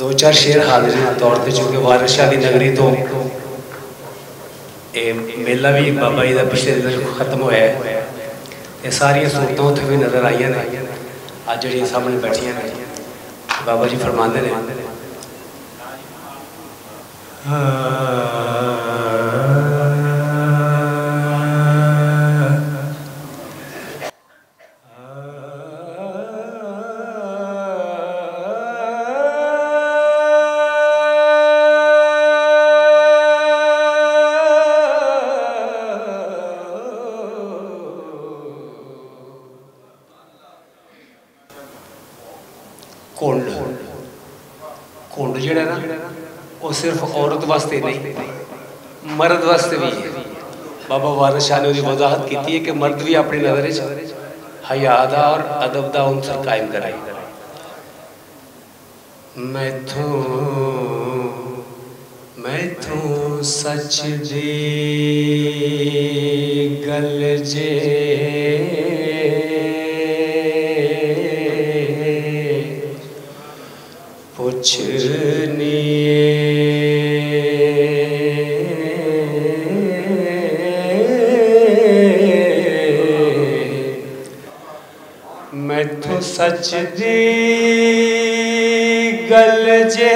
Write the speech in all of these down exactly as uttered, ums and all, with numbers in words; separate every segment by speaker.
Speaker 1: दो चार शेर हाजिरी के तौर पर, चूँकि वारिस शाह की नगरी तो ये मेला भी बाबा जी का पिछले दिन खत्म होया है, ये सारिया सूरतां उत्थे भी नज़र आईयां ने। अज जिहड़ियां सामने बैठियां ने बाबा जी फरमाते ने कुंड कुंड जिहड़ा ना वो सिर्फ औरत वास्ते नहीं, मर्द वास्ते भी है। बाबा वारिस शाह ने उसकी वजाहत की है कि मर्द भी अपनी नज़र हया दा और अदब दा उनसर कायम कराए। मैथों मैथों सच दी गल जे पुछनी मैथों सच दी गल जे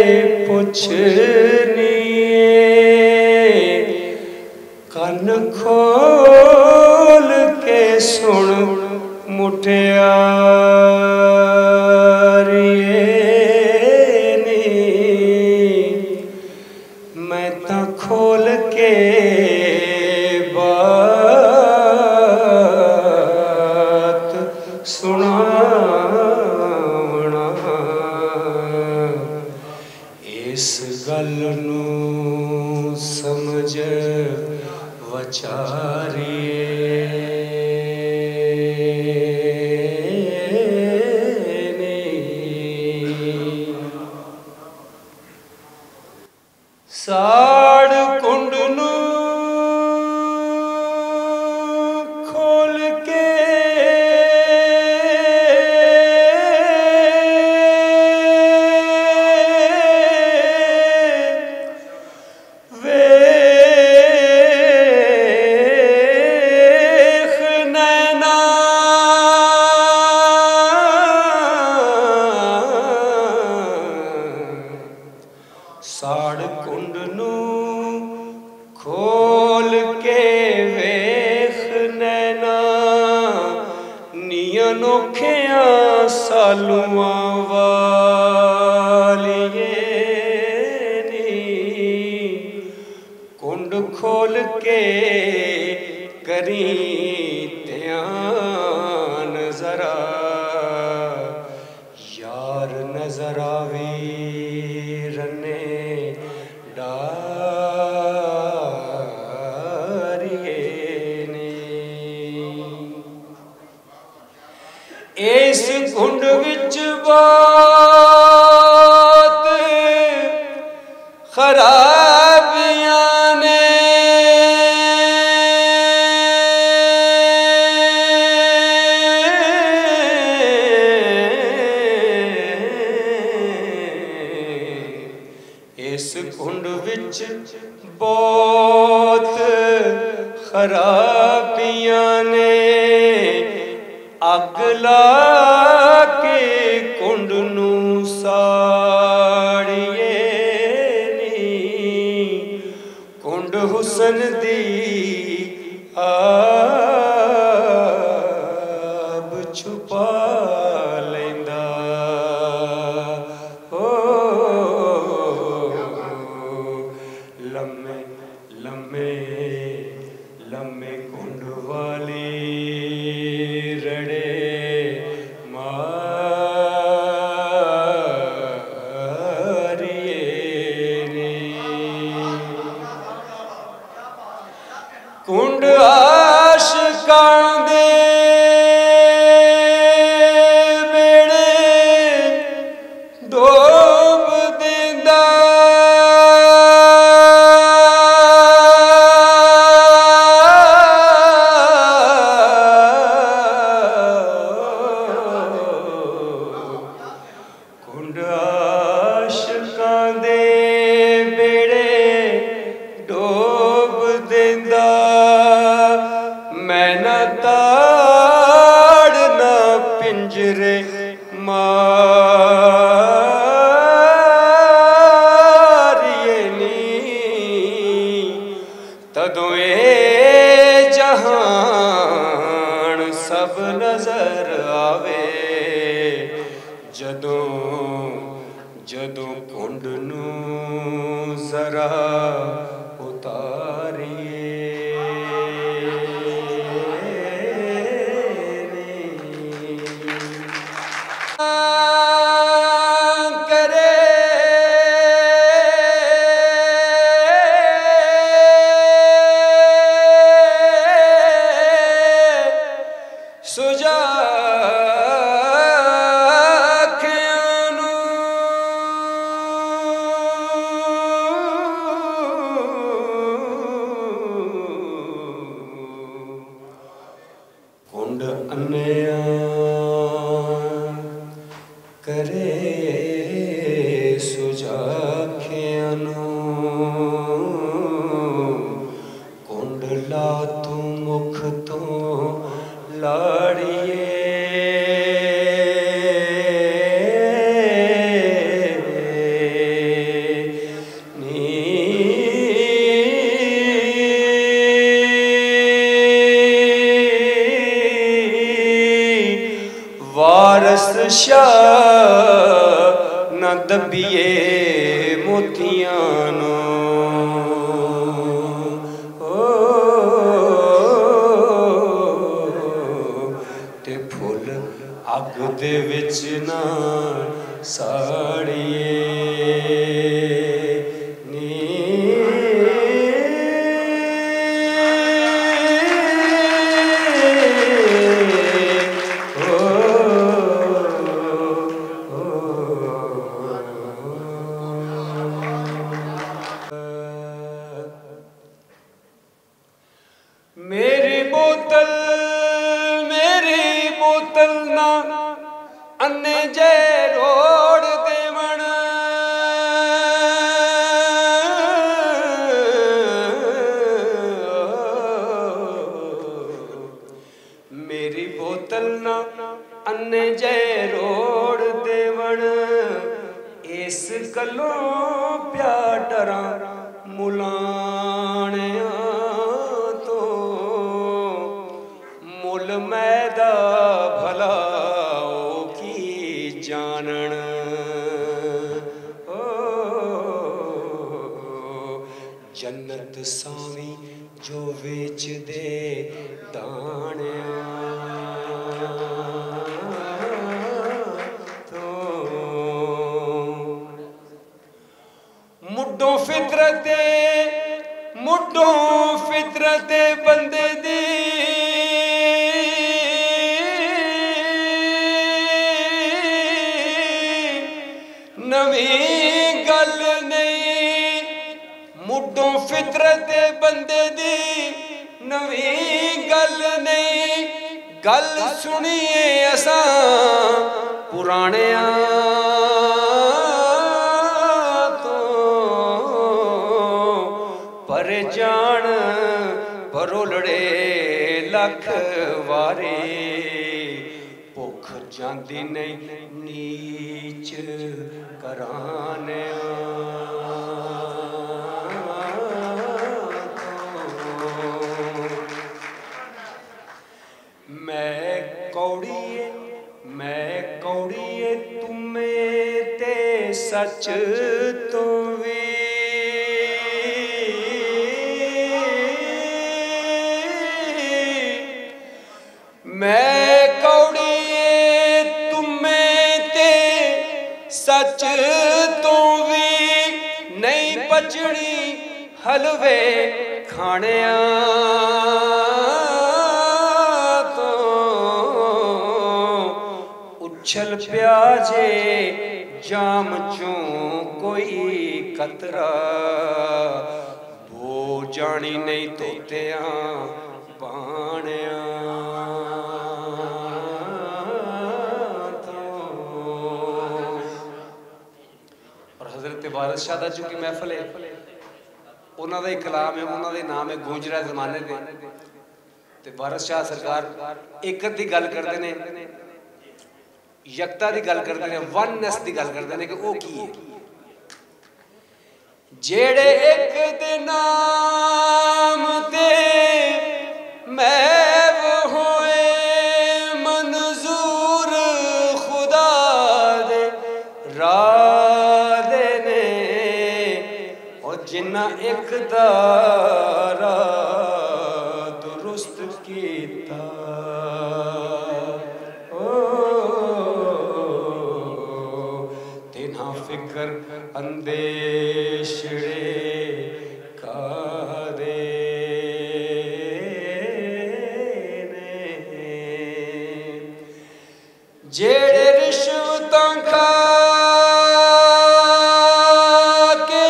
Speaker 1: पुछनी कन खोल के सुन मुटिया खोल के बात सुनावना इस गल नूं समझ वचारिए साड़ कुंड नूं खोल के वेख नैना साड़ कुंड नूं खोल के वेख नैना नीयां नोखियां सालुआं वालिए नी कुंड खोल के करी ध्यान जरा यार नजर आवी इस कुंड विच बहुत खराबियां ने इस कुंड विच बहुत खराबियां ने अग ला के कुंड नूं साड़िए नी कुंड हुसन दी आब छुपा लैंदा ओ लम्मे लम्मे लम्मे कुंड वाली कुंड आशिकां दे बेड़े डोब दिंदा सुजा कुंड अन्या करे सुजाख्यानो कुंड ला तू मुख तो लाड़िए वारस शाह न दबिए मोतियानो ते फुल अग दे विच ना साड़िए मेरी बोतल मेरी बोतल ना अन्ने जे रोड देवण मेरी बोतल ना अन्ने जे रोड देवण इस गलों प्या डरा मुलाणिया मुल मैदा भला ओ की जानन ओ जन्नत सावी जो वेच दे दाणिया तो मुड्डों फितरत मुड्डों फितरत बंदे दी नवी गल नहीं मुड्डों फितरत बंदे दी नवी गल नहीं गल सुनिए असां पुराने तो पर जान परोलड़े लख वारे भुख जांदी नहीं नीच कराने मैं कौड़िए मैं कौड़िए तुम्हें ते सच तो भी मैं कौड़िए तुम्हें ते सच तो भी नहीं पचड़ी हलवे खाने तो उछल प्याजे जाम चों कोई कतरा भो जानी नहीं तोतिया बाणिया वारिस शाह दा चूंकि महफल है उन्होंने ही कलाम है उन्होंने नाम है गूंजरा जमाने दे ते वारिस शाह सरकार एकत की गल करते हैं यकता की गल करते हैं वननेस की गल करते हैं कि वो की है जेड़े एक दे नाम ते मैं वो होए मंजूर खुदा दे राह जिन्ना एक दारा दुरुस्त कीता ओ तेना फिकर अंदेशड़े कादे ने
Speaker 2: जेड़े रिश्वतां खा के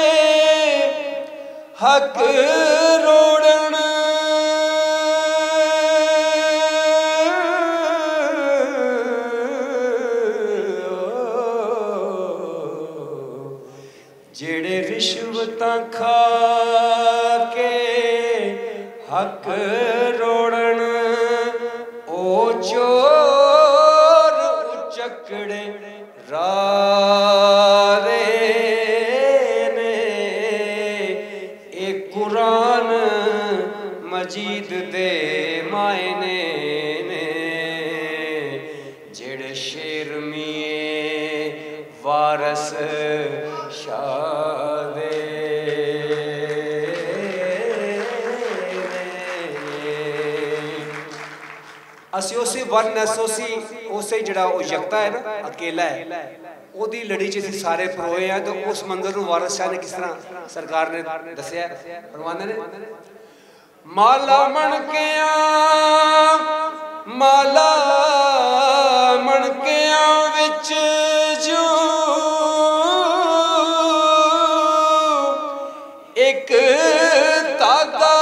Speaker 2: हक रोड़न जेड़े रिश्वतां खा के हक रोड़न ओ चोर उचकड़े रारे ने ए कुरान मजीद दे मायने ने जेड़े शेर मिए वारस शाह दे असी उसी वन असोसी उसे जड़ा यकता है ना अकेला है ओदी लड़ी च असीं सारे परोए हैं तो उस मंजर नूं वारिस शाह ने किस तरह सरकार ने दसिया फरमांदे ने माला मणकिया माला मणकिया विच जू एक तागा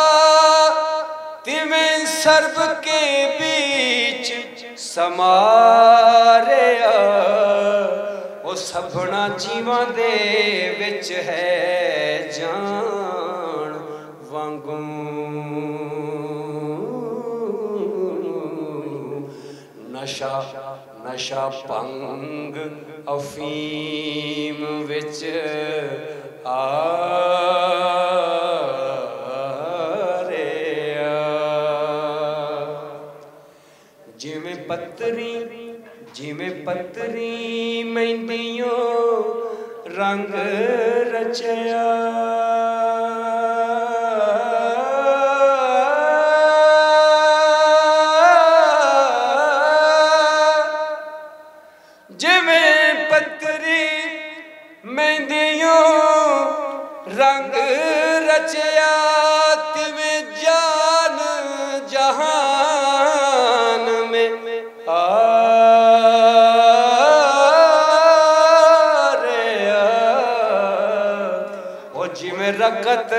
Speaker 2: तिवें सर्ब के बीच समारिया वो सभना जीवां दे विच है जान वांगू नशा नशा भंग अफीम विच आ जिमें पत्तरी जिमें पत्तरी मेहंदियों रंग रचया जिमें पत्तरी मेहंदियों रंग रचया तिवें जान जहान में आ जिमें रगत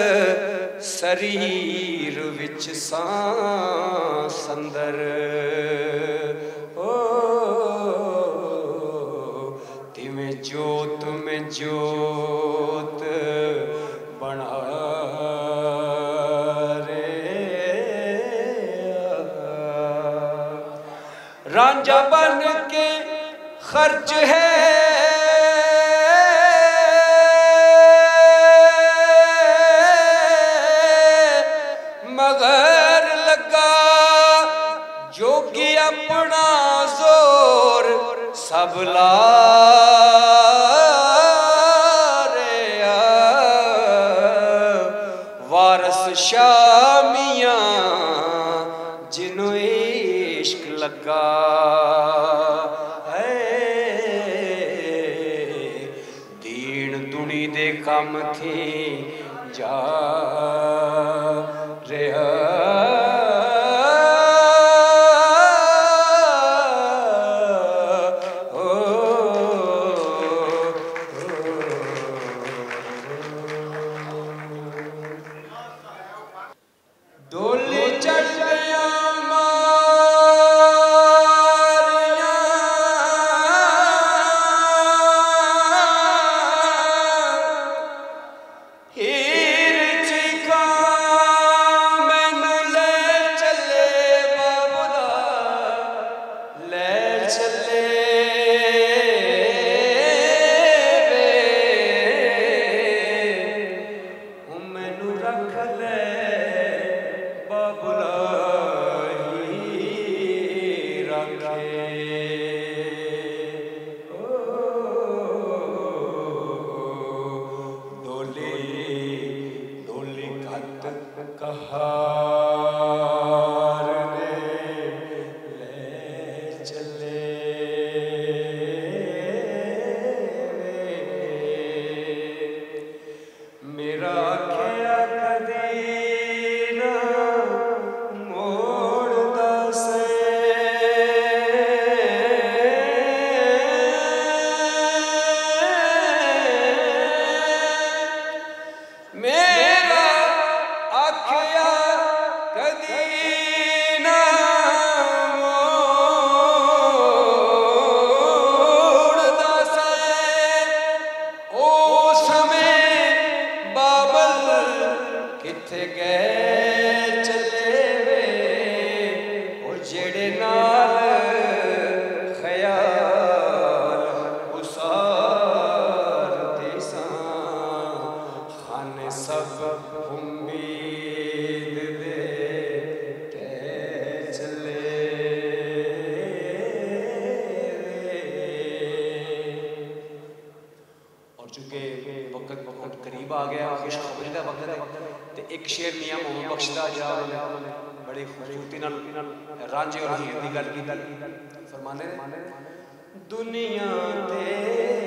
Speaker 2: शरीर विच सांस अंदर ओ तिवें जोत में जोत बना रांझा बन के खर्च है मगर लगा जोगी अपना जोर सब ला वारस शामियां जिन्हों इश्क लगा दीन दुनी दे कम थे जा रहा डोली चढ़ गया हीर ची मौका आ गया खुशखबरी का वक्त है तो एक शेर मियां मोहम्मद बख्श दा जिहड़ा उन्होंने बड़ी खूबसूरती नाल रांझे और हीर दी गल की फरमाने दुनिया ते